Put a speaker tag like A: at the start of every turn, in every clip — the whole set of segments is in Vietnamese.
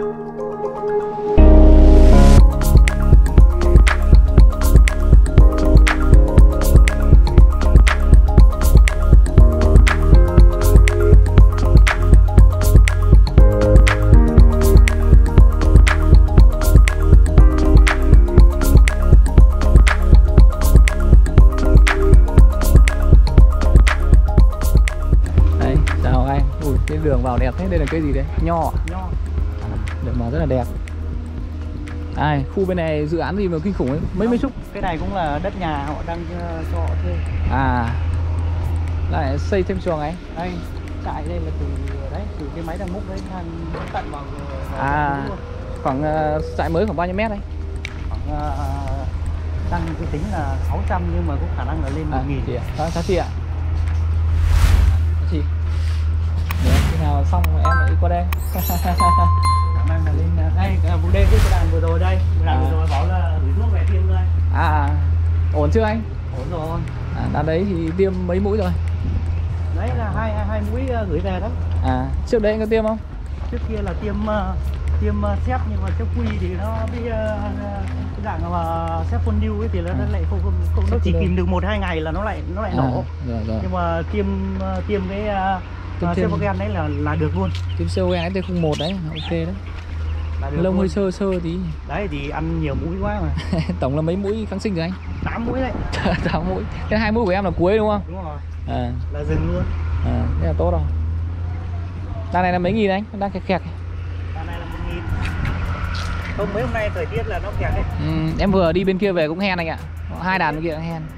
A: Đường vào đẹp thế, đây là cái gì đấy? Nho. Đường vào rất là đẹp. Khu bên này dự án gì mà kinh khủng ấy, mấy xúc.
B: Cái này cũng là đất nhà họ đang cho thuê.
A: Lại xây thêm chuồng ấy.
B: Đây, trại đây là từ cái máy đang múc đấy sang tận vào.
A: Khoảng trại mới khoảng bao nhiêu mét đấy?
B: Khoảng tăng dự tính là 600 nhưng mà có khả năng là lên 1000.
A: Giá trị ạ. Chị. Khi nào xong em lại đi qua đây.
B: Khả năng là lên đây, vùng đêm cái đàn vừa rồi đây, đàn vừa rồi bảo là gửi thuốc về tiêm đây.
A: Ổn chưa anh?
B: Ổn rồi.
A: Đàn đấy thì tiêm mấy mũi rồi?
B: Đấy là hai mũi gửi về đấy.
A: Trước đấy anh có tiêm không?
B: Trước kia là tiêm xếp nhưng mà xếp quy thì nó bị cái dạng mà xếp phun niu ấy thì nó lại không nó chỉ kìm được 1-2 ngày là nó lại nổ.
A: Rồi.
B: Nhưng mà tiêm cái Sevogen đấy là được luôn.
A: Tiêm Sevogen ST01 đấy, ok đấy. Lông hơi sơ tí.
B: Đấy thì ăn nhiều mũi quá mà.
A: Tổng là mấy mũi kháng sinh rồi anh?
B: 8 mũi đấy.
A: 8 mũi. Cái 2 mũi của em là cuối đúng không?
B: Đúng rồi. Là dừng luôn.
A: Thế là tốt rồi. Đàn này là mấy nghìn anh? Đang khẹt.
B: Đàn này là 1000. Không, mấy hôm nay thời tiết là nó khẹt đấy.
A: Em vừa đi bên kia về cũng hen anh ạ. 2 đàn bên kia cũng hen.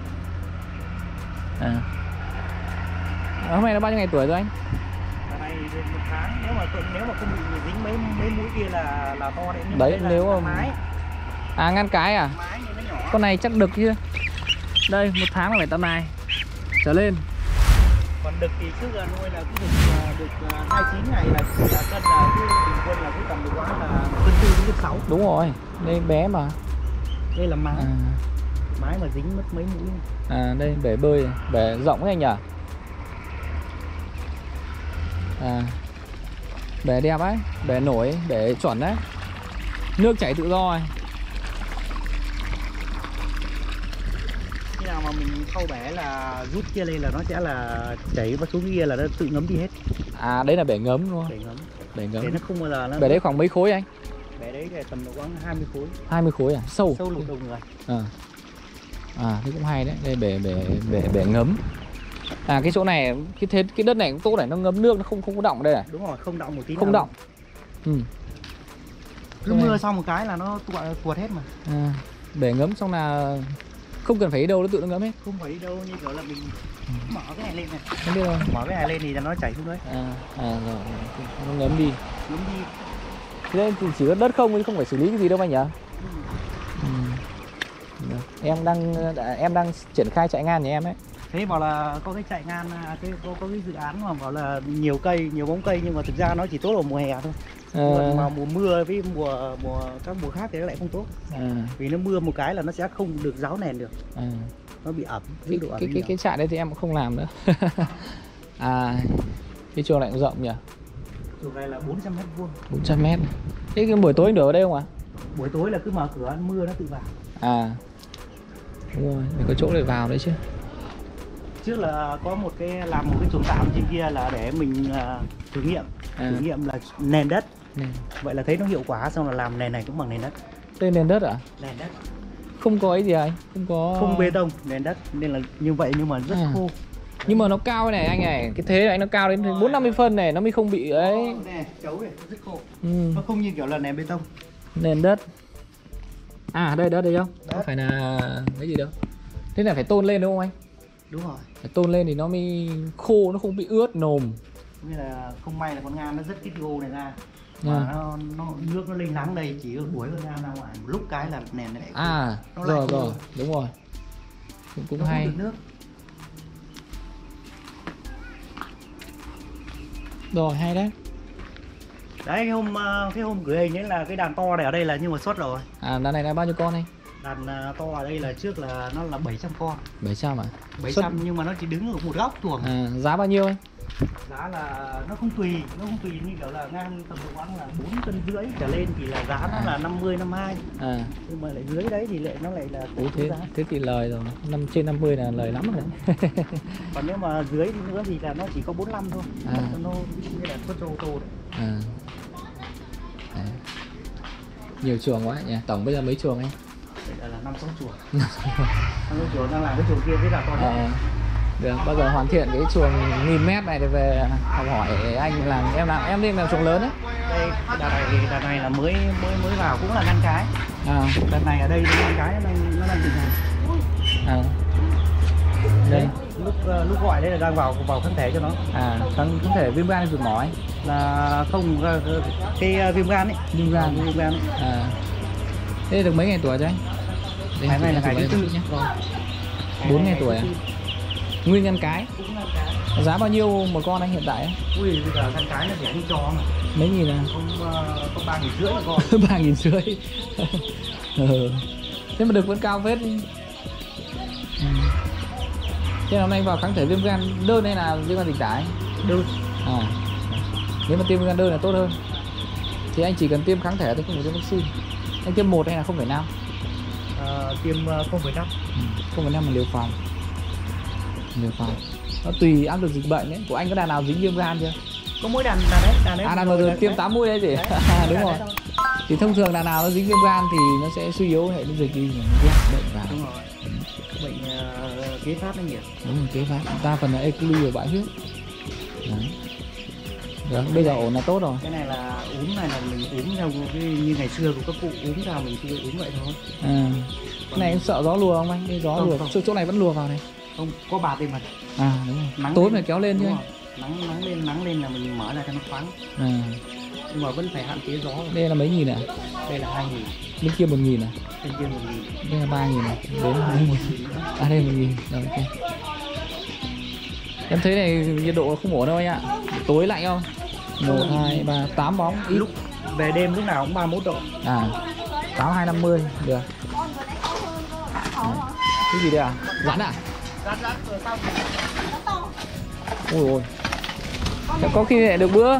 A: Hôm nay nó bao nhiêu ngày tuổi rồi anh?
B: Đàn này được 1 tháng. Nếu mà không bị dính mấy mũi kia là to đấy.
A: Đấy nếu mà
B: mái.
A: Ngăn cái à?
B: Mái thì nó nhỏ.
A: Con này chắc đực chứ. Đây 1 tháng là phải tầm này trở lên.
B: Còn đực thì trước là nuôi là cũng được 29 ngày là cân là cứ bình quân là cứ tầm được khoảng là cân 4 đến cân 6.
A: Đúng rồi, đây bé mà.
B: Đây là mái. Mái mà dính mất mấy mũi.
A: Đây bể bơi, bể rộng đấy anh nhỉ? Bể đẹp ấy, bể nổi, bể chuẩn đấy. Nước chảy tự do ấy.
B: Khi nào mà mình khâu bể là rút kia lên là nó sẽ là chảy vào xuống kia là nó tự ngấm đi hết.
A: Đấy là bể ngấm đúng không? Bể ngấm.
B: Để nó không bao giờ nó.
A: Bể đấy khoảng mấy khối anh?
B: Bể đấy thì tầm độ khoảng 20 khối.
A: 20 khối à? Sâu
B: lục đầu người.
A: Thế cũng hay đấy. Đây bể ngấm. Cái chỗ này cái đất này cũng tốt này, nó ngấm nước, nó không có đọng đây này.
B: Đúng rồi, không đọng một tí.
A: Không đọng.
B: Cứ mưa xong một cái là nó tuột hết mà.
A: Bể ngấm xong là không cần phải đi đâu, nó tự nó ngấm hết.
B: Không phải đi đâu, như kiểu là mình mở cái này lên này.
A: Không biết đâu.
B: Mở cái này lên thì nó chảy xuống đấy.
A: Rồi, nó ngấm đi. Thế nên thì chỉ có đất không chứ không phải xử lý cái gì đâu anh nhỉ? Em đang triển khai chạy ngan nhà em ấy.
B: Thế bảo là có cái chạy ngan, có cái dự án mà bảo là nhiều bóng cây nhưng mà thực ra nó chỉ tốt vào mùa hè thôi. Mà mùa mưa với các mùa khác thì nó lại không tốt. Vì nó mưa một cái là nó sẽ không được ráo nền được. Nó bị ẩm, độ ẩm.
A: Cái trại đấy thì em cũng không làm nữa. Cái chuồng này cũng rộng nhỉ?
B: Chuồng này là 400 m².
A: 400 m. Thế cái buổi tối anh để ở đây không ạ?
B: Buổi tối là cứ mở cửa mưa nó tự vào.
A: Đúng rồi, để có chỗ để vào đấy chứ.
B: Trước là có làm một cái chuồng tạm trên kia là để mình thử nghiệm. Thử nghiệm là nền đất. Vậy là thấy nó hiệu quả, xong là làm nền này cũng bằng nền đất.
A: Đây nền đất à?
B: Nền đất.
A: Không có ấy gì anh?
B: Không bê tông, nền đất nên là như vậy nhưng mà rất khô.
A: Nhưng mà nó cao này anh này, cái thế này nó cao đến 40-50 phân này, nó mới không bị ấy.
B: Nè, chấu này rất khô. Nó không như kiểu là nền bê tông.
A: Nền đất. Đây đất đây không? Không phải là cái gì đâu. Thế là phải tôn lên đúng không anh?
B: Đúng rồi.
A: Phải tôn lên thì nó mới khô, nó không bị ướt nồm.
B: Như là không may là con ngan nó rất cái gô này ra. Mà nước nó lên nắng đây chỉ đuổi con ngan ra ngoài một lúc cái là nền này lại
A: rồi đúng rồi. Cũng hay.
B: Được nước.
A: Rồi hay đấy.
B: Đấy cái hôm gửi hình ấy là cái đàn to này ở đây là nhưng mà xuất rồi.
A: Đàn này là bao nhiêu con anh?
B: Đàn to ở đây là trước là nó là 700 con.
A: 700 à?
B: 700 nhưng mà nó chỉ đứng ở một góc chuồng.
A: Giá bao nhiêu anh?
B: Giá là nó không tùy như kiểu là ngang tầm độ khoảng là 4,5 cân trở lên thì là giá nó là 50 52. Nhưng mà lại dưới đấy thì lại nó lại là
A: thế thì lời rồi. Trên 50 là lời lắm rồi đấy.
B: Còn nếu mà dưới thì nữa thì là nó chỉ có 45 thôi. Nó như là xuất ô tô đấy.
A: Đấy. Nhiều chuồng quá nhỉ. Tổng bây giờ mấy chuồng anh?
B: Đây là 5-6 chuồng. 5-6 chuồng đang làm cái chuồng kia rất là to nhất.
A: Được, bao giờ hoàn thiện cái chuồng 1000 mét này để về học hỏi anh làm em nên làm chuồng lớn đấy.
B: Đây đàn này là mới vào cũng là ngăn cái. Đàn này ở đây ngăn cái nó đang tình hành. Đây lúc gọi đấy là đang vào kháng thể cho nó.
A: Kháng thể viêm gan ruột mỏ ấy.
B: Là không cái viêm gan ấy. Viêm gan ấy.
A: Thế được mấy ngày tuổi rồi anh?
B: Ngày này là ngày thứ 4 nhé.
A: 4 ngày tuổi à? Nguyên ngăn cái. Giá bao nhiêu một con anh hiện tại ấy?
B: Ui, bây giờ ngăn cái nó rẻ như cho mà.
A: Mấy nghìn à?
B: Có 3.500 một con.
A: 3.500. Thế mà được vẫn cao phết. Thế hôm nay vào kháng thể viêm gan đơn hay là viêm gan dịch tả?
B: Đơn.
A: Nếu mà tiêm viêm gan đơn là tốt hơn. Thì anh chỉ cần tiêm kháng thể thôi, không phải tiêm vaccine. Anh tiêm 1 hay là 0,5?
B: Tiêm 0,5.
A: 0,5 là liều phòng. Nó tùy áp lực dịch bệnh đấy. Của anh có đàn nào dính viêm gan chưa?
B: Có mỗi đàn đấy.
A: Đàn vừa rồi tiêm 8 mũi đấy gì? Đúng rồi. Thì thông thường đàn nào nó dính viêm gan thì nó sẽ suy yếu hệ miễn dịch đi, bệnh vào.
B: Đúng rồi. Bệnh kế phát nó nhiều.
A: Đúng rồi, kế phát. Đa phần là E. coli và bại huyết. Đấy. Được, bây giờ ổn là tốt rồi.
B: Cái này là uống này là mình uống theo như ngày xưa của các cụ uống vào mình cứ uống vậy thôi.
A: Cái này em sợ gió lùa không anh? Cái gió lùa. Chỗ này vẫn lùa vào này.
B: Không, có bạt đây mà.
A: Đúng rồi. Tối phải kéo lên chứ.
B: Nắng lên là mình mở ra cho nó thoáng. Nhưng mà vẫn phải hạn chế gió.
A: Đây là mấy nghìn à?
B: Đây là 2.000.
A: Bên kia 1.000 à?
B: Bên kia 1.000.
A: Đây là 3.000 à? Đến 1.000. Đây 1.000. Rồi, ok. Em thấy này nhiệt độ không ổn đâu anh ạ. Tối lạnh không? 1, 2, 3, 8 bóng.
B: Lúc về đêm lúc nào cũng 31 độ.
A: 8250 được. Cái gì đây à? Rắn à?
B: Rắn rồi sao?
A: Ôi ôi. Có khi lại được bữa.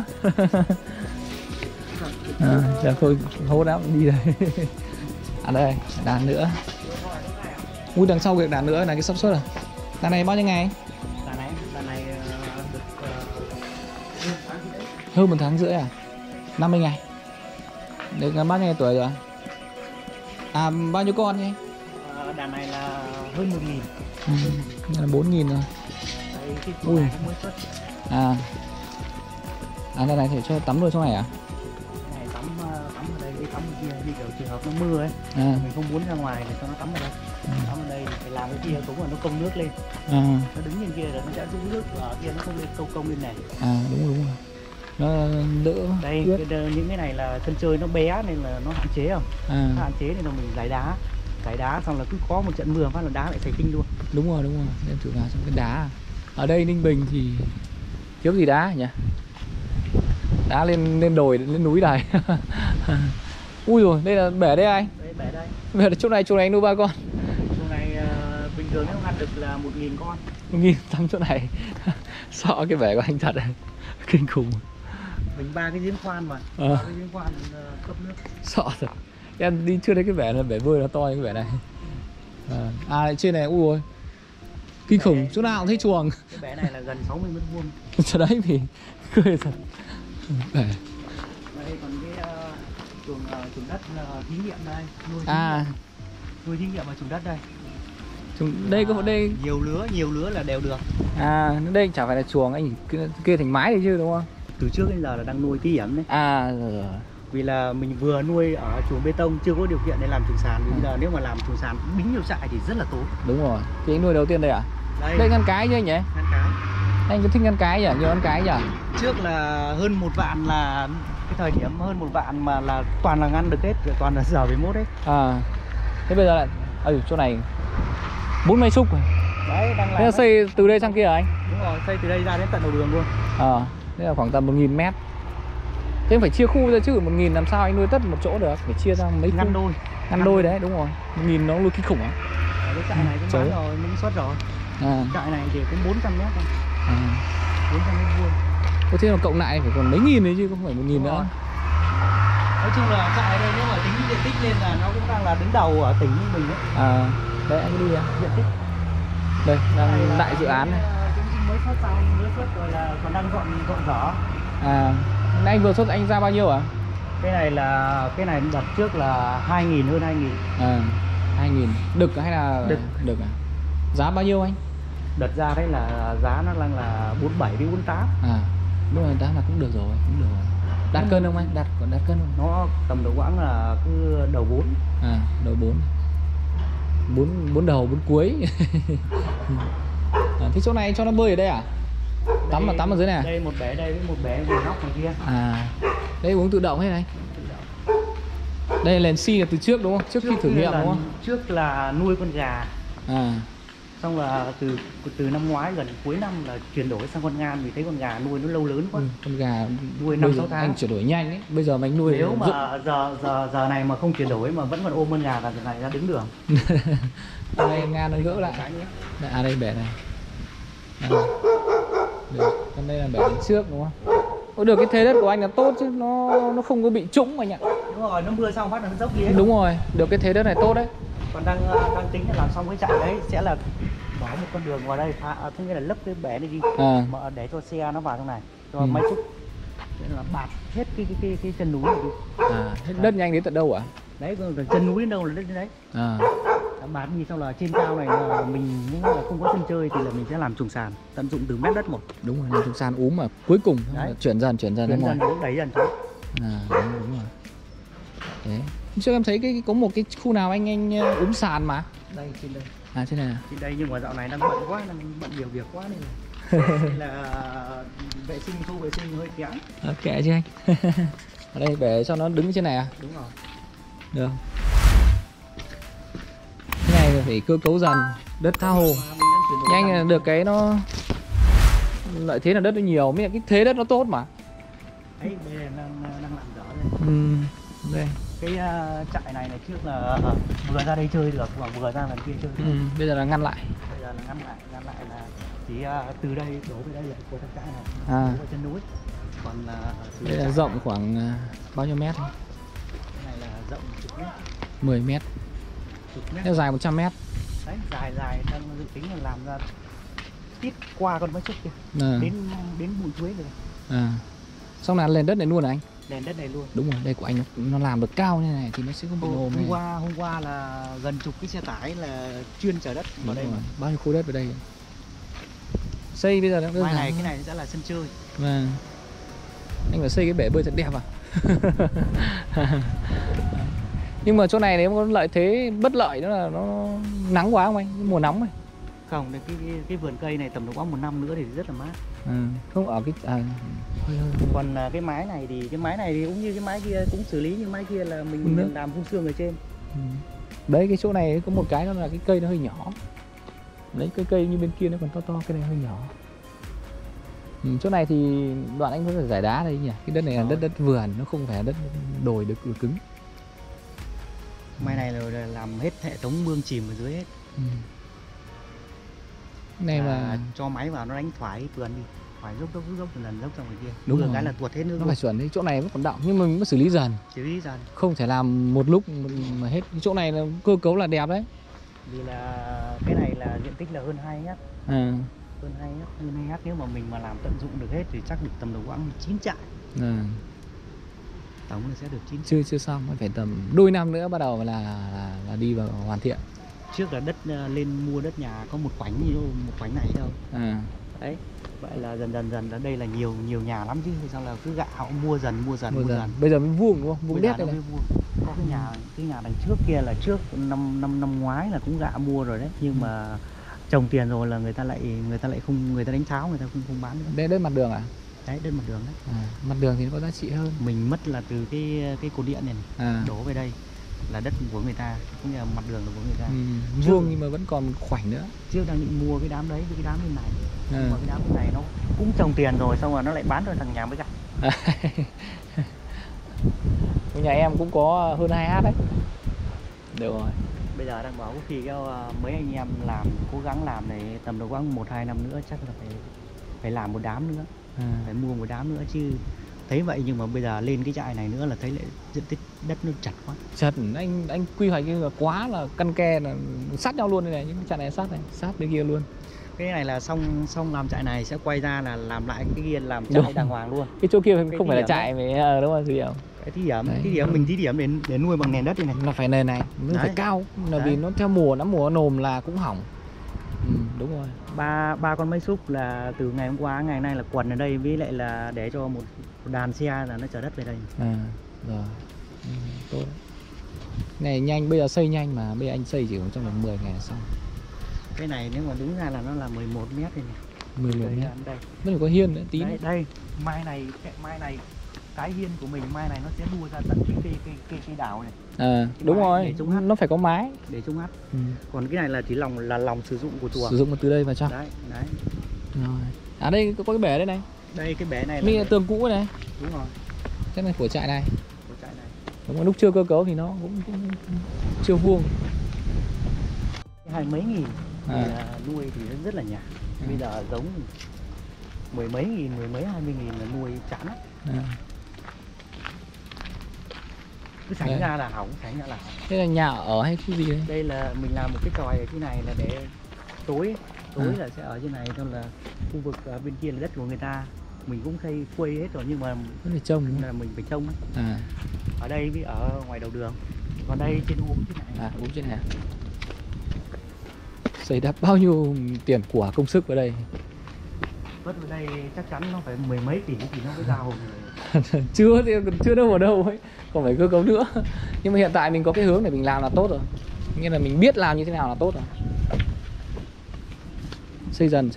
A: Giờ thôi hốt lắm đi đây. Đây, đàn nữa. Ui, đằng sau việc đàn nữa là cái sắp suất à? Đàn này bao nhiêu ngày?
B: Đàn này được
A: hơn 1 tháng rưỡi à? 50 ngày. Được bao nhiêu tuổi rồi? Bao nhiêu con nhỉ?
B: Đàn này là hơn 1.000.
A: Là 4.000 rồi.
B: Đấy, ui.
A: Đàn này thì cho tắm luôn trong này à?
B: Này tắm ở đây, tắm ở kia, như kiểu trường hợp nó mưa ấy. Mình không muốn ra ngoài thì cho nó tắm ở đây. Tắm ở đây thì phải làm cái kia cũng là nó công nước lên. Nó đứng trên kia rồi nó sẽ giữ nước, ở kia nó không lên công lên này.
A: Đúng rồi. Nó đỡ.
B: Đây những cái này là sân chơi nó bé nên là nó hạn chế không? Nó hạn chế nên là mình giải đá xong là cứ có một trận mưa phát là đá lại xảy tinh luôn.
A: Đúng rồi. Em thử vào trong cái đá. Ở đây Ninh Bình thì thiếu gì đá nhỉ? Đá lên đồi, lên núi này. Ui rồi, đây là bể đây anh.
B: Đây bể đây.
A: Bể chỗ này anh nuôi 3 con.
B: Chỗ này bình thường nếu ăn được là 1.000 con.
A: 1.000 tắm chỗ này. Sợ cái bể của anh thật. Kinh khủng.
B: Mình 3 cái giếng khoan mà. 3 cái giếng khoan cấp nước.
A: Sợ thật. Em đi chưa thấy cái bể này, bể vơi nó to như cái bể này. Trên này ui ôi. Kinh khủng, chỗ nào cũng thấy chuồng.
B: Cái bể này là gần 60 m².
A: Chỗ đấy thì cười thật. Bể.
B: Đây còn cái chuồng đất thí nghiệm đây, nuôi thí nghiệm ở chuồng đất đây.
A: Đây có đây
B: nhiều lứa là đều được.
A: Đây chả phải là chuồng anh kia thành mái đấy chứ đúng không?
B: Từ trước đến giờ là đang nuôi thí nghiệm đấy.
A: Rồi.
B: Vì là mình vừa nuôi ở chuồng bê tông chưa có điều kiện để làm chuồng sàn. Bây giờ nếu mà làm chuồng sàn bính nhiều trại thì rất là tốt.
A: Đúng rồi. Thì anh nuôi đầu tiên đây à? Đây ngăn cái chứ anh nhỉ?
B: Ngăn cái.
A: Anh có thích ngăn cái nhỉ? Nhiều ngăn cái nhỉ?
B: Trước là hơn 1 vạn là cái thời điểm hơn 1 vạn mà là toàn là ngăn được hết, toàn là giờ 11 đấy.
A: Thế bây giờ lại chỗ này 40 xúc rồi.
B: Đấy đang làm.
A: Thế là xây từ đây sang kia hả anh?
B: Đúng rồi, xây từ đây ra đến tận đầu đường luôn.
A: Thế là khoảng tầm 1.000 mét. Thế phải chia khu ra chứ, 1.000 làm sao anh nuôi tất một chỗ được, phải chia ra mấy
B: ngăn
A: khu.
B: đôi.
A: Ngăn đôi đấy, đúng rồi. 1.000 nó nuôi kinh khủng á.
B: Cái trại này cũng bán rồi, mình xuất rồi. Trại này thì cũng 400 mét thôi. 400 mét vuông.
A: Có thế mà cộng lại phải còn mấy nghìn đấy chứ không phải 1.000 nữa.
B: Nói chung là trại đây nếu mà tính diện tích lên là nó cũng đang là đứng đầu ở tỉnh Ninh Bình đấy.
A: Đấy anh đi
B: diện tích.
A: Đây, đang đại dự án này.
B: Cũng mới xuất xong, mới xuất rồi là còn đang dọn dở.
A: Anh vừa xuất anh ra bao nhiêu à?
B: Cái này đợt trước là 2.000, hơn 2.000.
A: 2.000. Đực hay là đực à? Giá bao nhiêu anh?
B: Đợt ra đấy là giá nó đang là 47 đến 48.
A: Đúng rồi, giá là cũng được rồi, cũng được rồi. Đạt cân không anh? Đạt cân không?
B: Nó tầm đầu quãng là cứ đầu 4.
A: Đầu 4 đầu 4 cuối. Thế chỗ này cho nó bơi ở đây à? Tắm ở dưới này à?
B: Đây một bé đây với một bé vừa nóc ngoài kia.
A: Đây uống tự động hết này. Đây là xi là từ trước đúng không? Trước khi thử nghiệm đúng không?
B: Trước là nuôi con gà. Xong là từ năm ngoái gần cuối năm là chuyển đổi sang con ngan vì thấy con gà nuôi nó lâu lớn quá.
A: Con gà
B: nuôi 5-6 tháng.
A: Anh chuyển đổi nhanh ấy. Bây giờ mà anh nuôi
B: nếu mà giờ này mà không chuyển đổi mà vẫn còn ôm con gà là giờ này ra đứng đường.
A: Đây ngan nó gỡ lại. Đây bẻ này. Còn đây là bẻ đến trước đúng không? Được, cái thế đất của anh là tốt chứ, nó không có bị trũng anh ạ.
B: Đúng rồi, nó mưa xong phát là nó dốc đi ấy.
A: Đúng rồi, được cái thế đất này tốt đấy.
B: Còn đang tính là làm xong cái trại đấy sẽ là bỏ một con đường ngoài đây, tức nghĩa là lấp cái bể này đi, mà để cho xe nó vào trong này, cho máy xúc, nên là bạt hết cái chân núi này đi.
A: Hết đất nhanh đến tận đâu ạ?
B: Đấy, chân núi đến đâu là đất đến đấy. Bạt gì xong là trên cao này là mình nếu là không có sân chơi thì là mình sẽ làm trùng sàn, tận dụng từng mét đất một.
A: Đúng rồi, làm trùng sàn úm mà cuối cùng chuyển dần ra ngoài.
B: Đẩy dần xuống.
A: Đúng rồi. Đấy. Trước em thấy có một cái khu nào anh úm sàn mà.
B: Đây trên đây.
A: Trên này à?
B: Trên đây nhưng mà dạo này đang bận quá, đang bận nhiều việc quá nên là vệ sinh thu vệ sinh hơi kém.
A: Kệ chứ anh. Ở đây để cho nó đứng trên này à?
B: Đúng rồi.
A: Được. Cái này phải cơ cấu dần, đất tha hồ. Nhanh là được cái nó lợi thế là đất nó nhiều, mới là cái thế đất nó tốt mà.
B: Đấy, đây là đang làm rõ đây.
A: Đây.
B: Cái trại này trước là vừa ra đây chơi được và vừa ra lần kia chơi được.
A: Bây giờ là ngăn lại.
B: Bây giờ là ngăn lại là chỉ từ đây đổ về đây là của thằng trại này. Đổ trên núi. Còn
A: đây là rộng khoảng bao nhiêu mét?
B: Cái này là rộng 10 mét.
A: 10 mét.
B: 10 mét.
A: Nó dài 100 mét.
B: Đấy, dài đang dự tính là làm ra tít qua con máy xúc kia. Đến bụi chuối rồi.
A: Xong là lên đất này luôn à anh?
B: Lên đất này luôn.
A: Đúng rồi, đây của anh nó làm được cao như này thì nó sẽ không bị ôm này.
B: Hôm qua là gần chục cái xe tải là chuyên chở đất vào đây.
A: Bao nhiêu khu đất vào đây? Xây bây giờ nó
B: mai này cái này sẽ là sân chơi.
A: Anh phải xây cái bể bơi thật đẹp à? Nhưng mà chỗ này nếu có lợi thế bất lợi đó là nó nắng quá không anh? Mùa nóng này.
B: Không, cái vườn cây này tầm độ khoảng 1 năm nữa thì rất là mát.
A: Không ở cái
B: còn cái mái này thì cũng như cái mái kia cũng xử lý, nhưng mái kia là mình làm phun sương ở trên.
A: Đấy, cái chỗ này có một cái đó là cái cây nó hơi nhỏ. Đấy, cái cây như bên kia nó còn to, cái này hơi nhỏ. Chỗ này thì đoạn anh có phải giải đá đây nhỉ? Cái đất này là đất vườn, nó không phải là đất đồi được cứng.
B: Mai này là làm hết hệ thống mương chìm ở dưới hết.
A: Này mà
B: cho máy vào nó đánh thoải vườn đi, thoải dốc lần dốc ra ngoài kia.
A: Đúng rồi,
B: cái là tuột hết nước.
A: Nó phải chuẩn đấy, chỗ này vẫn còn đọng nhưng mà mình mới xử lý dần. Không thể làm một lúc mà hết. Cái chỗ này là cơ cấu là đẹp đấy.
B: Vì là cái này là diện tích là hơn 2 hectare. Hơn 2 hectare, nếu mà mình mà làm tận dụng được hết thì chắc được tầm đầu khoảng 9 trại. Tổng là sẽ được 9.
A: Chưa xong, phải tầm đôi năm nữa bắt đầu là đi vào hoàn thiện.
B: Trước là đất lên mua đất nhà có một khoảnh này đâu. Đấy, vậy là dần là đây là nhiều nhà lắm chứ, sao là cứ gạo mua dần.
A: Bây giờ mới vuông đúng không? Vuông đét đây này.
B: Có cái nhà đằng trước kia là trước năm ngoái là cũng gạ mua rồi đấy, nhưng mà trồng tiền rồi là người ta lại không, người ta đánh tháo, người ta không bán nữa.
A: Đây đất mặt đường à?
B: Đấy, đất mặt đường đấy.
A: Mặt đường thì nó có giá trị hơn.
B: Mình mất là từ cái cột điện này, đổ về đây là đất của người ta, cũng như là mặt đường là của người ta.
A: Vuông nhưng mà vẫn còn một khoảnh nữa.
B: Trước đang định mua cái đám đấy với cái đám bên này. Nhưng mà cái đám bên này nó cũng trồng tiền rồi, xong rồi nó lại bán cho thằng nhà mới gặt.
A: Nhà em cũng có hơn 2 h đấy. Được rồi.
B: Bây giờ đang bảo có khi mấy anh em làm cố gắng làm này tầm độ khoảng 1-2 năm nữa chắc là phải làm một đám nữa, phải mua một đám nữa chứ. Thấy vậy nhưng mà bây giờ lên cái trại này nữa là thấy lại diện tích đất nó chặt quá.
A: Chặt, anh quy hoạch như là quá là căn ke là sát nhau luôn đây này, những cái trại này sát này, sát bên kia luôn.
B: Cái này là xong làm trại này sẽ quay ra là làm lại cái kia làm trại đàng hoàng luôn.
A: Cái chỗ kia không phải là trại mà đúng không?
B: Cái thí điểm mình thí điểm để nuôi bằng nền đất đây này.
A: Nó phải nền này, nó phải cao, là vì nó theo mùa nồm là cũng hỏng. Đúng rồi.
B: Ba con máy xúc là từ ngày hôm qua ngày nay là quần ở đây, với lại là để cho một đàn xe là nó chở đất về đây.
A: Rồi. Tốt. Này nhanh, bây giờ xây nhanh mà bây giờ anh xây chỉ trong vòng 10 ngày là xong.
B: Cái này nếu mà đúng ra là nó là 11 mét đây này.
A: 11 mét. Đây. Vẫn phải có hiên nữa tí.
B: Đây, mai này cái hiên của mình mai này nó sẽ đua ra tận cây đào này.
A: Đúng rồi, nó phải có mái
B: để chống áp. Còn cái này là chỉ lòng sử dụng của chùa.
A: Sử dụng từ đây vào trong.
B: Đấy.
A: Rồi. Đây có cái bể đây này.
B: Đây cái bể này là
A: tường cũ này.
B: Đúng rồi.
A: Cái này của trại này. Đúng rồi, lúc chưa cơ cấu thì nó cũng chưa vuông.
B: 20 mấy nghìn nuôi thì nó rất là nhàn. Bây giờ giống 10 mấy nghìn, 20 nghìn là nuôi chán lắm. Cứ sánh ra là hỏng,
A: Đây là nhà ở hay khu gì đấy?
B: Đây là mình làm một cái chòi ở trên này là để tối là sẽ ở trên này, cho là khu vực ở bên kia là đất của người ta. Mình cũng xây khuây hết rồi nhưng mà
A: phải trông
B: là mình phải trông ấy. Ở đây với ở ngoài đầu đường. Còn đây trên uống trên này.
A: Uống trên này. Xây đắp bao nhiêu tiền của công sức vào đây?
B: Vất vào đây chắc chắn nó phải 10 mấy tỷ thì nó mới ra hồn rồi.
A: chưa đâu vào đâu ấy, còn phải cơ cấu nữa. Nhưng mà hiện tại mình có cái hướng để mình làm là tốt rồi. Nghĩa là mình biết làm như thế nào là tốt rồi. Xây dần.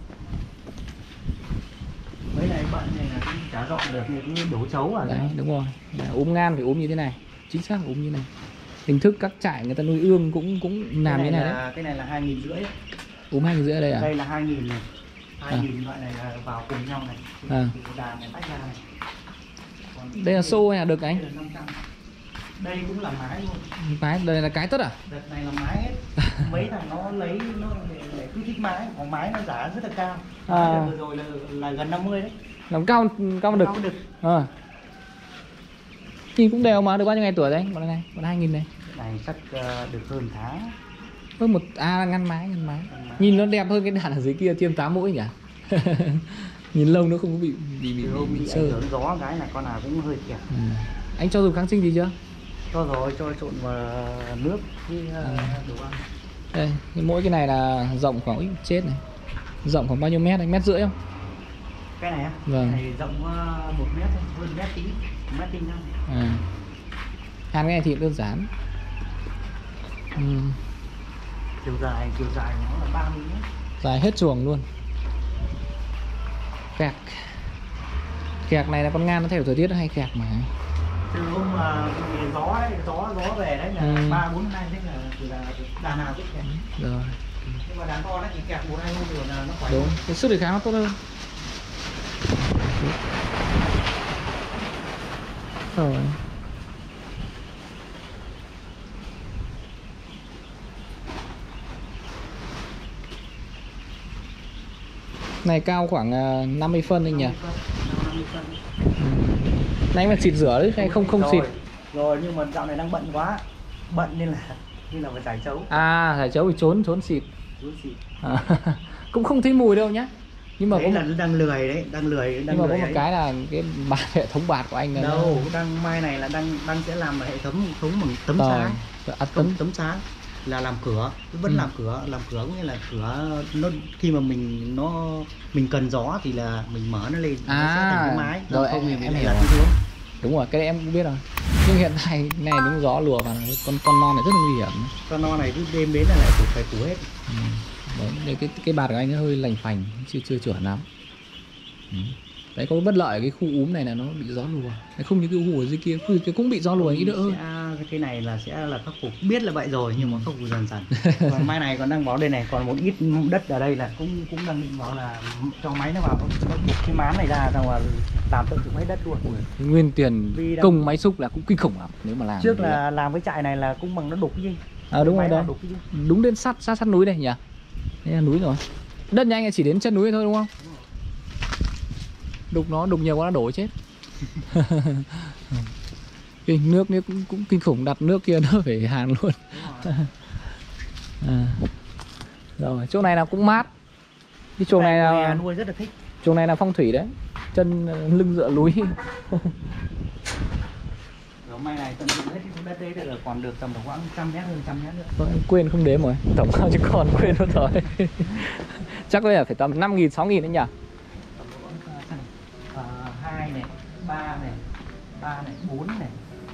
B: Mấy này bận này là cũng chả dọn được, những đổ chấu à.
A: Đấy, đúng rồi. Úm ngan phải úm như thế này. Chính xác là úm như thế này. Hình thức các trại người ta nuôi ương cũng làm như thế này đấy.
B: Cái này là 2.500.
A: Úm 2.500 ở đây à?
B: Đây là 2.000 này. 2.000 loại này là vào cùng nhau này. Thì đàn này tách ra này. Còn
A: đây là xô hay là đực anh?
B: Đây cũng là mái luôn.
A: Mái, đây là cái tất à?
B: Đợt này là mái hết. Mấy thằng nó lấy nó để cứ thích mái, còn mái nó giá rất là cao. Vừa rồi là gần 50 đấy.
A: Làm cao đực. Nhìn cũng đều mà, được bao nhiêu ngày tuổi đấy? Còn này, còn 2.000 này.
B: Này chắc được hơn tháng.
A: Với ngăn mái. Nhìn nó đẹp hơn cái đàn ở dưới kia tiêm 8 mũi nhỉ? Nhìn lông nó không có bị sơ.
B: Gió cái này con nào cũng hơi kẹt.
A: Anh cho dùng kháng sinh gì chưa?
B: Cho rồi, cho trộn vào nước với đồ ăn.
A: Đây, mỗi cái này là rộng khoảng chết này. Rộng khoảng bao nhiêu mét anh? 1,5 mét không?
B: Cái này á?
A: Vâng.
B: Cái này rộng 1 mét thôi, hơn mét tí, 1 mét tinh thôi.
A: Hàn cái này thì đơn giản.
B: Chiều dài nó là 30 mét.
A: Dài hết chuồng luôn. Khẹc này là con ngan nó theo thời tiết nó hay khẹc mà.
B: Từ hôm mà gió về đấy là 3-4 nay thế là đàn nào cũng khẹc.
A: Rồi.
B: Nhưng mà đàn to nó chỉ khẹc 1-2 hôm rồi là nó khỏe.
A: Đúng, cái sức đề kháng nó tốt hơn. Rồi. Này cao khoảng 50 phân anh nhỉ?
B: 50 phân.
A: Này anh mà xịt rửa đấy hay không xịt?
B: Rồi nhưng mà dạo này đang bận quá. Bận nên là phải giải chấu.
A: Giải chấu thì trốn xịt. Cũng không thấy mùi đâu nhá. Nhưng mà
B: đấy là đang lười đấy, nhưng
A: mà có một cái là cái hệ thống bạt của anh là
B: đâu, mai này là đang sẽ làm hệ thống bằng tấm sáng. Tấm sáng là làm cửa, vẫn làm cửa cũng như là cửa nó khi mà mình cần gió thì là mình mở nó lên, nó sẽ thành cái mái.
A: Rồi
B: không
A: em hiểu rồi. Đúng rồi, cái đấy em cũng biết rồi. Nhưng hiện tại này đúng gió lùa vào con non này rất là nguy hiểm.
B: Con non này cứ đêm đến là lại phải phủ hết.
A: Đấy, cái bạt của anh nó hơi lành phành, chưa chuẩn lắm. Đấy, có bất lợi ở cái khu úm này là nó bị gió lùa. Không như cái khu ở dưới kia, khu kia cũng bị gió lùa ít đỡ hơn.
B: cái này là sẽ là khắc phục, biết là vậy rồi nhưng mà khắc phục dần dần. Còn mai này còn đang báo đây này, còn một ít đất ở đây là cũng đang định bảo là cho máy nó vào, nó buộc cái mán này ra xong rồi làm tận dụng hết đất luôn.
A: Nguyên tiền công máy xúc là cũng kinh khủng lắm nếu mà làm.
B: Trước là làm cái trại này là cũng bằng nó đục cái gì.
A: Đúng rồi, đây đúng đến sát núi đây nhỉ. Đây là núi rồi. Đất nhanh chỉ đến chân núi thôi đúng không? Đục nhiều quá nó đổ chết. Nước cũng kinh khủng, đặt nước kia nó phải hàng luôn. Rồi chỗ này là cũng mát. Cái chuồng này là
B: nuôi rất là thích.
A: Chuồng này là phong thủy đấy, chân lưng dựa núi.
B: Mai này tận dụng hết cái đất đấy là còn được tầm khoảng 100 mét, hơn 100 mét nữa.
A: Quên không đếm rồi, tổng bao nhiêu con quên mất rồi. Chắc đây là phải tầm 5.000, 6.000 đấy nhỉ?
B: 2 này, 3 này, 4 này,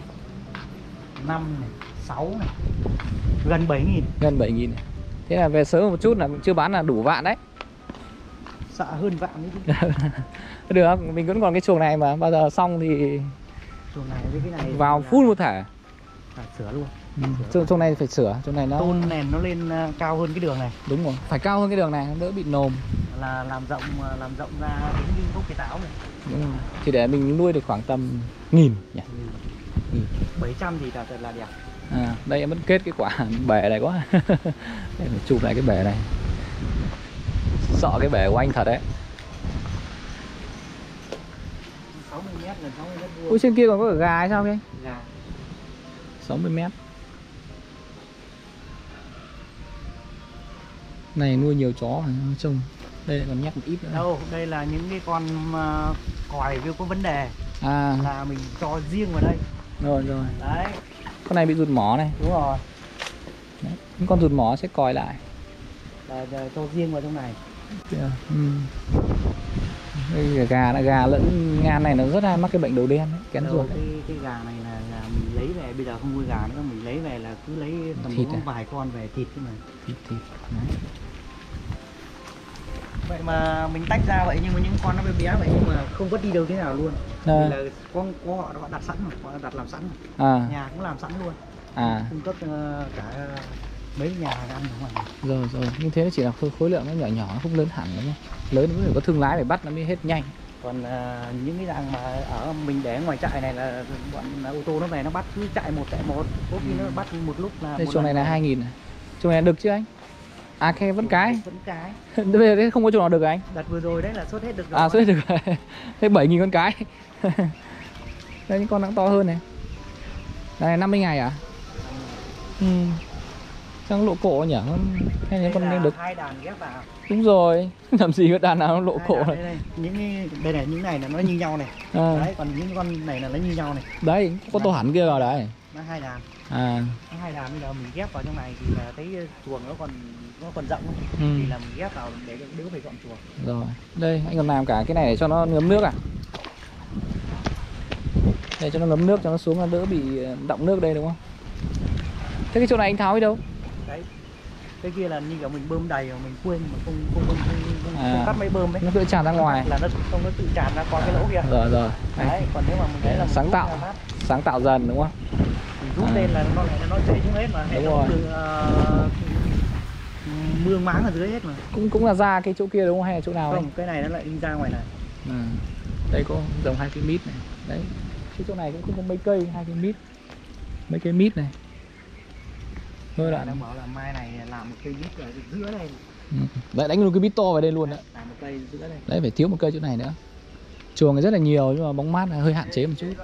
B: 5 này, 6 này, gần 7.000.
A: Gần 7.000 này. Thế là về sớm một chút là chưa bán là đủ vạn đấy.
B: Sợ hơn vạn đấy chứ.
A: Được, mình vẫn còn cái chuồng này mà bao giờ xong thì
B: chuồng này với cái này
A: vào phun một thể.
B: Sửa luôn.
A: Chuồng này phải sửa, chuồng này nó
B: tôn nền nó lên cao hơn cái đường này.
A: Đúng rồi, phải cao hơn cái đường này, đỡ bị nồm.
B: Là làm rộng ra đến như gốc cây táo này.
A: Đúng rồi. Thì để mình nuôi được khoảng tầm 1.000 nhỉ.
B: 700 thì thật là đẹp.
A: Đây em vẫn kết cái quả bể này quá. Để phải chụp lại cái bể này. Sợ cái bể của anh thật đấy.
B: 60 mét, gần 60 mét vuông.
A: Ui, trên kia còn có cả gà hay sao kia?
B: Gà
A: 60 mét. Này nuôi nhiều chó phải trông. Đây lại còn nhắc một ít nữa.
B: Đâu, đây là những cái con còi vừa có vấn đề. Là mình cho riêng vào đây.
A: Rồi.
B: Đấy.
A: Con này bị rụt mỏ này.
B: Đúng rồi.
A: Đấy. Những con rụt mỏ sẽ còi lại.
B: Là cho riêng vào trong này.
A: Đây gà lẫn ngan này nó rất hay mắc cái bệnh đầu đen đấy, kén ruột đấy.
B: Cái gà này là mình lấy về, bây giờ không nuôi gà nữa, mình lấy về là cứ lấy tầm vài con về thịt thế này.
A: Thịt. Đấy.
B: Vậy mà mình tách ra vậy nhưng mà những con nó bé vậy nhưng mà không có đi đâu thế nào luôn. Vì là có họ đặt sẵn rồi, họ đặt làm sẵn rồi. Nhà cũng làm sẵn luôn. Cung cấp cả mấy nhà ăn ở ngoài.
A: Rồi, như thế nó chỉ là khối lượng nó nhỏ, không lớn hẳn đúng không? Lớn nó phải có thương lái để bắt nó mới hết nhanh.
B: Còn những cái dạng mà ở mình để ngoài trại này là bọn ô tô nó về nó bắt cứ chạy một, có khi nó bắt một lúc là.
A: Đây chuồng này là 2.000 này. Chuồng này được chứ anh? Khe vẫn cái.
B: Vẫn cái.
A: Bây giờ không có chuồng nào được anh?
B: Đợt vừa rồi đấy là sốt hết được rồi.
A: Sốt hết được rồi. Thế 7.000 con cái. Đây những con nó to hơn này. Đây 50 ngày à? Sang lộ cổ nhỉ? Hay những con nên được
B: 2 đàn ghép vào.
A: Đúng rồi. Làm gì có đàn nào nó lộ cổ này.
B: Đây này, những này là nó như nhau này. Đấy, còn những con này là nó như nhau này.
A: Đấy, có tô hẳn kia vào đấy.
B: Nó 2 đàn.
A: Nó
B: 2 đàn bây giờ mình ghép vào trong này thì là thấy chuồng nó còn rộng không? Thì là mình ghép vào để đỡ phải dọn chuồng.
A: Rồi. Đây, anh còn làm cả cái này để cho nó ngấm nước à? Để cho nó ngấm nước cho nó xuống, nó đỡ bị đọng nước đây đúng không? Thế cái chỗ này anh tháo đi đâu?
B: Đấy. Cái kia là như kiểu mình bơm đầy mà mình quên mà không cắt máy bơm ấy.
A: Nó tự tràn ra ngoài.
B: Là nó không, nó tự tràn ra qua cái lỗ kia.
A: Rồi.
B: Đấy, còn nếu mà mình thấy là
A: sáng tạo dần đúng không?
B: Mình rút lên là nó chảy xuống hết mà.
A: Đúng rồi.
B: Mương máng ở dưới hết mà.
A: Cũng là ra cái chỗ kia đúng không hay là chỗ nào
B: không,
A: ấy?
B: Cái này nó lại đi ra ngoài này.
A: Đây có dòng 2 cây mít này. Đấy. Cái chỗ này cũng không có mấy cây, 2 cây mít. Mấy cây mít này. Thôi là
B: nó bảo là mai này làm một cây mít ở giữa đây.
A: Đấy, đánh luôn cái mít to vào đây luôn đấy.
B: Làm một cây giữa đây.
A: Đấy, phải thiếu một cây chỗ này nữa. Chuồng rất là nhiều nhưng mà bóng mát hơi hạn chế một chút.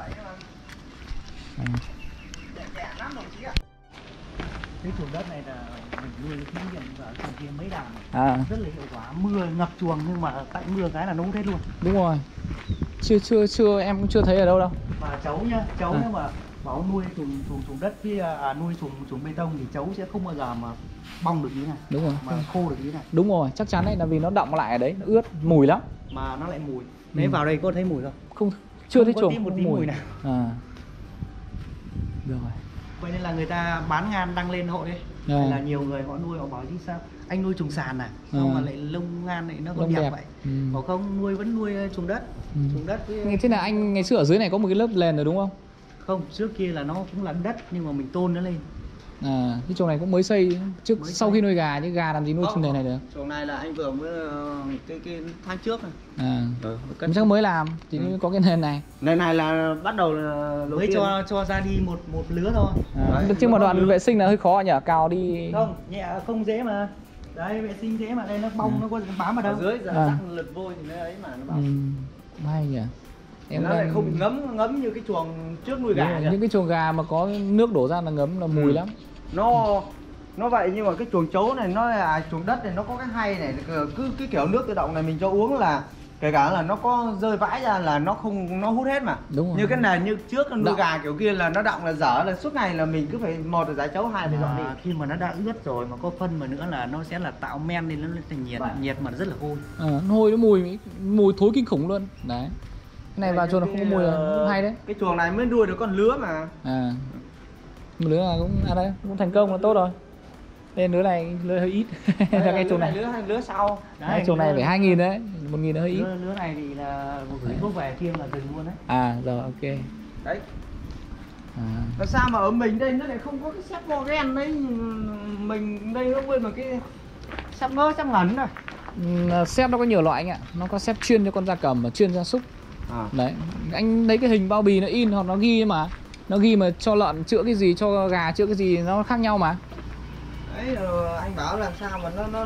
B: Cái chuồng đất này là mình nuôi thí nghiệm ở trên kia mấy đàn rất là hiệu quả, mưa ngập chuồng nhưng mà tại mưa cái là nó hút hết luôn.
A: Đúng rồi. Chưa em cũng chưa thấy ở đâu đâu.
B: Mà cháu nhá, nếu mà bảo nuôi chuồng đất với nuôi chuồng bê tông thì cháu sẽ không bao giờ mà bong được như thế này.
A: Đúng rồi.
B: Mà khô được như thế này.
A: Đúng rồi, chắc chắn đấy là vì nó đọng lại ở đấy, nó ướt, mùi lắm.
B: Mà nó lại mùi. Đấy vào đây có thấy mùi không?
A: Không, chưa thấy chuồng
B: một tí mùi nào.
A: Rồi.
B: Vậy nên là người ta bán ngan đăng lên hội ấy. Là nhiều người họ nuôi họ bảo chứ sao anh nuôi chuồng sàn này xong mà lại lông ngan này nó còn đẹp vậy. Còn không vẫn nuôi chuồng đất. Chuồng đất với...
A: Thế là anh ngày xưa ở dưới này có một cái lớp nền rồi đúng không?
B: Không, trước kia là nó cũng là đất nhưng mà mình tôn nó lên.
A: Cái chuồng này cũng mới xây trước mới sau khi nuôi gà, chứ gà làm gì nuôi chuồng này được.
B: Chuồng này là anh vừa mới cái tháng trước này.
A: Chắc mới làm thì mới có cái nền này.
B: Nền này là bắt đầu là mới cho ra đi một lứa thôi.
A: Chứ mà đoạn vệ sinh là hơi khó nhỉ, cào đi.
B: Không, nhẹ không dễ mà. Đấy, vệ sinh dễ mà, đây nó bong nó có bám vào đâu. Ở dưới rắc lượt vôi thì nó ấy mà nó bong.
A: Hay nhỉ.
B: Em nó lại không bị ngấm như cái chuồng trước nuôi gà.
A: Những cái chuồng gà mà có nước đổ ra là ngấm là mùi lắm.
B: Nó vậy, nhưng mà cái chuồng trấu này nó là chuồng đất này, nó có cái hay này, cứ cái kiểu nước tự động này mình cho uống là kể cả là nó có rơi vãi ra là nó không, nó hút hết mà.
A: Đúng rồi.
B: Như cái này như trước nuôi gà kiểu kia là nó đọng là dở, là suốt ngày là mình cứ phải một là giải chấu, hai phải dọn đi. Khi mà nó đã ướt rồi mà có phân mà nữa là nó sẽ là tạo men nên nó lên thành nhiệt mà rất là hôi.
A: Nó hôi, nó mùi thối kinh khủng luôn. Đấy. Cái này vào chuồng nó không có mùi là hay đấy.
B: Cái chuồng này mới nuôi được con lứa mà.
A: Một lứa là cũng đây cũng thành công là tốt rồi. Nên lứa này lứa hơi ít. Là cái chuồng này
B: lứa sau.
A: Đấy, chuồng này phải 2.000 đấy, 1.000 nó hơi ít.
B: Lứa này thì là một gửi thuốc về kia là dừng luôn đấy.
A: Rồi ok.
B: Đấy. Làm sao mà ở mình đây nó lại không có cái xếp vo gen đấy, mình đây nó quên mà cái xếp ngớ xếp ngẩn rồi.
A: Xếp nó có nhiều loại anh ạ, nó có xếp chuyên cho con gia cầm và chuyên gia súc. Đấy, anh lấy cái hình bao bì nó in hoặc nó ghi mà. Nó ghi mà cho lợn chữa cái gì, cho gà chữa cái gì nó khác nhau mà.
B: Đấy, anh bảo làm sao mà nó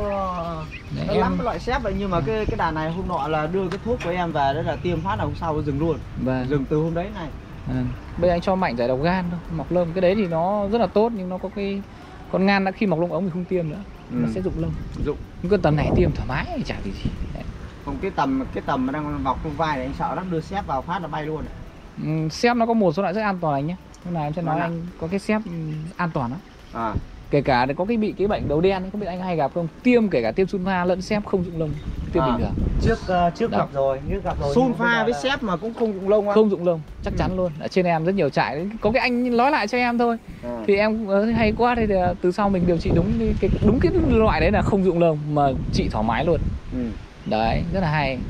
B: lắm cái loại xếp vậy, nhưng mà cái đàn này hôm nọ là đưa cái thuốc của em về đấy là tiêm phát là hôm sau nó dừng luôn. Dừng từ hôm đấy này.
A: Bây giờ anh cho mạnh giải độc gan thôi, mọc lông cái đấy thì nó rất là tốt, nhưng nó có cái con ngan đã khi mọc lông ống thì không tiêm nữa, nó sẽ rụng lông. Nhưng con tầm này tiêm thoải mái chả bị gì. Đấy.
B: Còn cái tầm mà đang bọc trong vai này anh sợ lắm, đưa xếp vào phát là bay luôn.
A: Xếp nó có một số loại rất an toàn anh nhé. Hôm nay em sẽ nói anh có cái xếp an toàn đó. Kể cả có cái bệnh đầu đen ấy, không biết anh hay gặp không? Tiêm kể cả tiêm Sunfa lẫn xếp không rụng lông, tiêm bình thường.
B: Trước gặp rồi, Sunfa với xếp mà cũng không rụng lông á.
A: Không rụng lông, chắc chắn luôn. Ở trên em rất nhiều trại, có cái anh nói lại cho em thôi. Thì em hay quá, thì từ sau mình điều trị đúng cái loại đấy là không rụng lông mà trị thoải mái luôn. Đấy, rất là hay.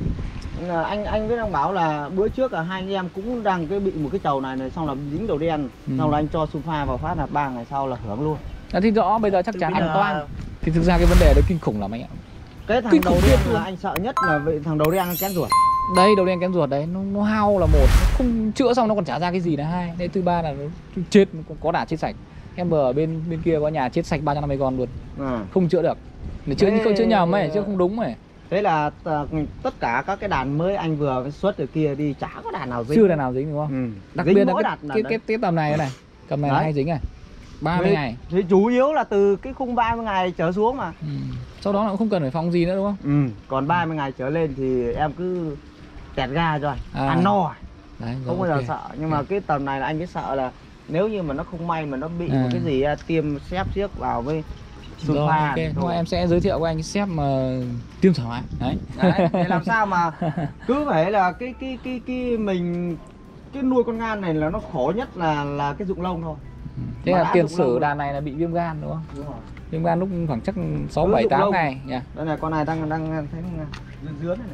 B: Anh với đang bảo là bữa trước là hai anh em cũng đang bị một cái chầu này xong là dính đầu đen, xong là anh cho Sunfa vào phát là 3 ngày sau là hưởng luôn.
A: Thì rõ bây giờ chắc chắn an toàn. Thì thực ra cái vấn đề đấy kinh khủng lắm anh ạ.
B: Cái thằng đầu đen là anh sợ nhất là thằng đầu đen kén ruột.
A: Đây, đầu đen kén ruột đấy, nó hao là một, nó không chữa xong nó còn trả ra cái gì là hai. Đây thứ ba là nó chết, có đả chết sạch. Em vừa ở bên kia có nhà chết sạch 350 con luôn. Không chữa được. Để chữa nhầm ấy, chứ không đúng ấy.
B: Thế là tất cả các cái đàn mới anh vừa xuất từ kia đi chả có đàn nào dính.
A: Chưa đàn nào dính đúng không? Đặc biệt là cái tầm này này. Tầm này hay dính này. 30 ngày.
B: Thì chủ yếu là từ cái khung 30 ngày trở xuống mà.
A: Sau đó là cũng không cần phải phòng gì nữa đúng không?
B: Còn 30 ngày trở lên thì em cứ tẹt ga rồi, ăn no. Đấy, không bao giờ sợ. Nhưng mà cái tầm này là anh cứ sợ là nếu như mà nó không may mà nó bị một cái gì tiêm xếp xiếc vào với Sunfa.
A: Thôi em sẽ giới thiệu với anh cái xếp mà tiêm thoải mái.
B: Đấy, để làm sao mà cứ phải là cái mình cái nuôi con ngan này là nó khổ nhất là cái rụng lông thôi.
A: Thế là tiền sử đàn này là bị viêm gan đúng không? Đúng rồi. Viêm gan lúc khoảng chắc 6 7 8 ngày nhỉ.
B: Đây này, con này đang thấy dướn này.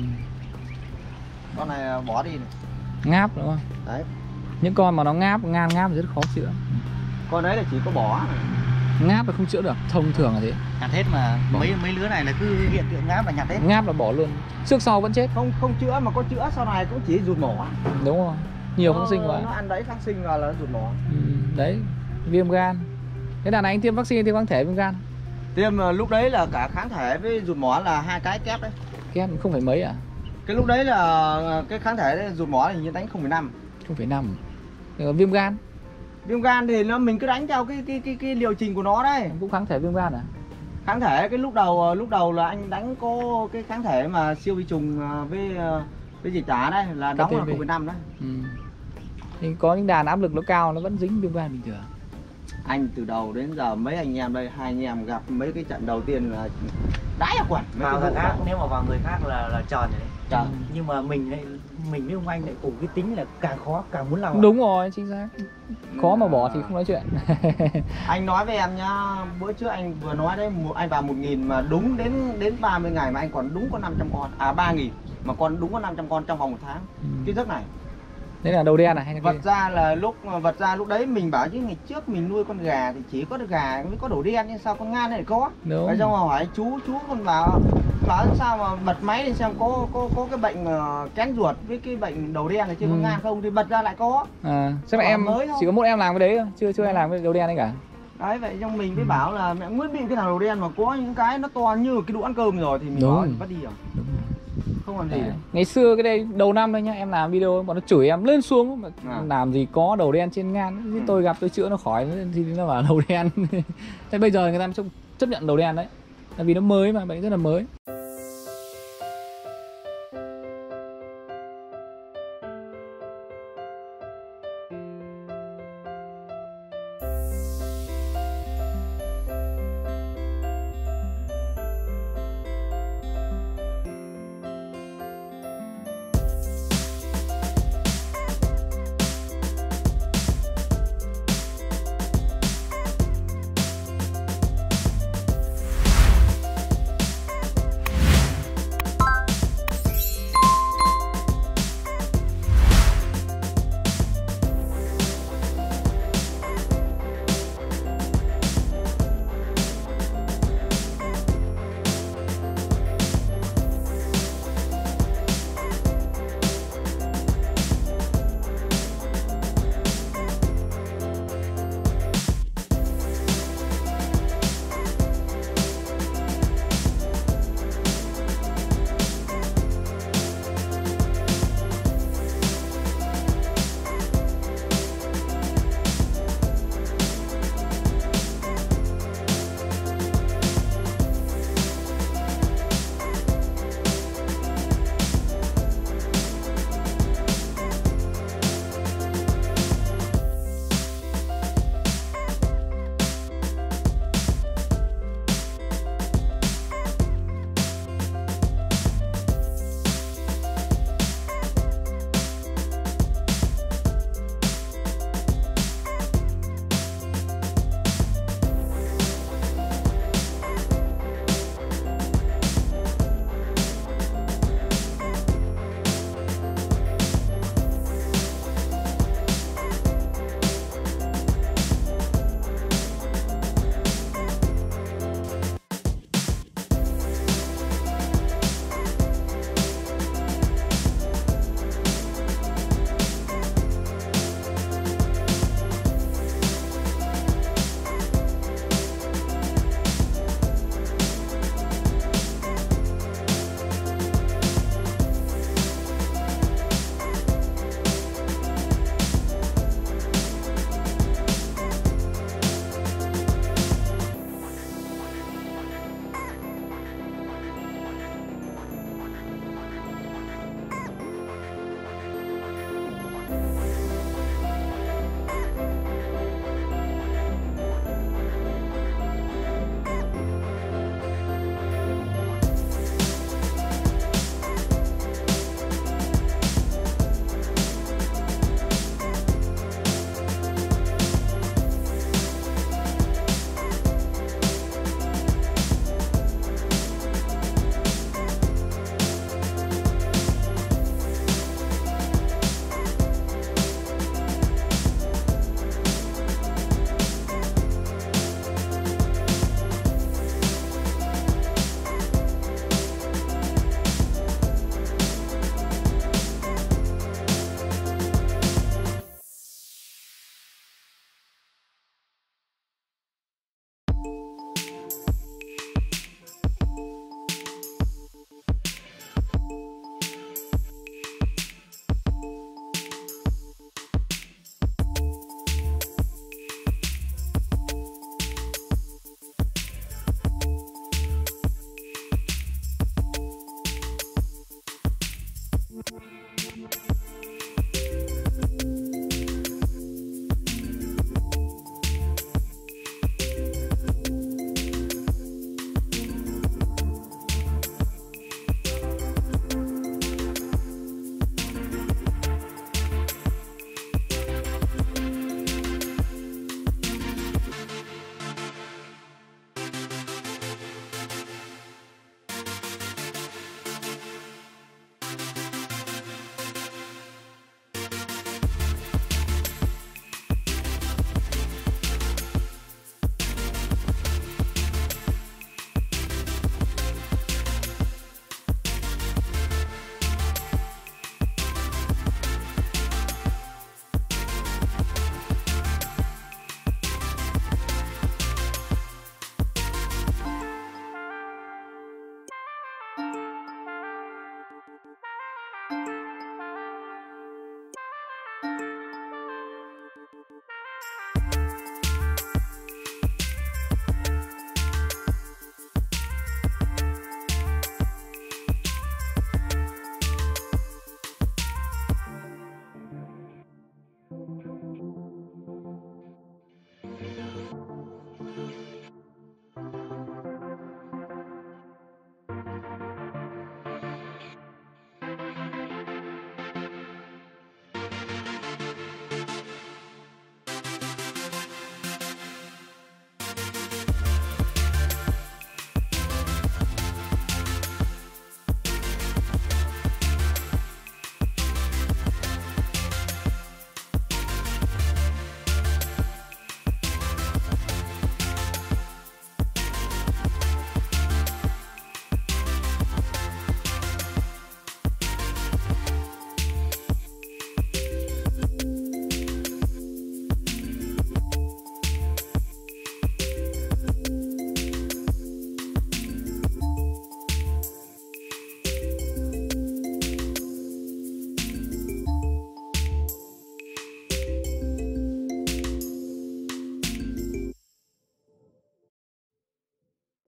B: Con này bỏ đi này.
A: Ngáp đúng không?
B: Đấy.
A: Những con mà nó ngáp thì rất khó chữa.
B: Con đấy là chỉ có bỏ này.
A: Ngáp là không chữa được, thông thường là thế.
B: Nhặt hết mà. Mấy lứa này là cứ hiện tượng ngáp là nhặt hết.
A: Ngáp là bỏ luôn. Trước sau vẫn chết.
B: Không chữa, mà có chữa sau này cũng chỉ rụt mỏ.
A: Đúng rồi. Nhiều kháng sinh quá.
B: Nó ăn đấy kháng sinh vào là nó rụt mỏ.
A: Đấy, viêm gan. Cái đàn này anh tiêm vaccine, tiêm kháng thể viêm gan.
B: Tiêm lúc đấy là cả kháng thể với rụt mỏ là hai cái kép đấy.
A: Kép không phải mấy à?
B: Cái lúc đấy là cái kháng thể rụt mỏ thì như đánh 0,5.
A: 0,5. Viêm gan.
B: Viêm gan thì mình cứ đánh theo cái liệu trình của nó đấy.
A: Cũng kháng thể viêm gan à?
B: Kháng thể cái lúc đầu là anh đánh có cái kháng thể mà siêu vi trùng với dịch tả đấy là đóng là 0,5 đấy.
A: Thì có những đàn áp lực nó cao nó vẫn dính viêm gan bình thường.
B: Anh từ đầu đến giờ mấy anh em đây, hai anh em gặp mấy cái trận đầu tiên là đái ra quần. Vào người khác, nếu mà vào người khác là tròn rồi đấy. Nhưng mà mình với ông anh lại cùng cái tính là càng khó càng muốn làm.
A: Đúng rồi, chính xác. Khó mà bỏ thì không nói chuyện.
B: Anh nói với em nhá, bữa trước anh vừa nói đấy, anh vào 1.000 mà đúng đến 30 ngày mà anh còn đúng có 500 con, 3.000 mà còn đúng có 500 con trong vòng 1 tháng. Cái giấc này
A: Đấy là đầu đen à hay là
B: vật ra lúc đấy mình bảo chứ ngày trước mình nuôi con gà thì chỉ có gà mới có đầu đen, nhưng sao con ngan này lại có. Rồi xong rồi hỏi chú còn bảo sao mà bật máy lên xem có cái bệnh kén ruột với cái bệnh đầu đen này chưa có ngan không, thì bật ra lại có.
A: Chắc là em chỉ có mỗi em làm cái đấy thôi, chưa ai làm cái đầu đen đấy cả.
B: Đấy, vậy trong mình mới bảo là mẹ Nguyễn bị cái thằng đầu đen mà có những cái nó to như cái đũa ăn cơm rồi thì mình nói bắt đi rồi. Đúng rồi. Không làm gì được.
A: Ngày xưa cái đây đầu năm thôi nhá, em làm video bọn nó chửi em lên xuống mà làm gì có đầu đen trên ngan. Tôi gặp tôi chữa nó khỏi thì nó bảo đầu đen. Thế bây giờ người ta chấp nhận đầu đen đấy. Tại vì nó mới mà, bệnh rất là mới.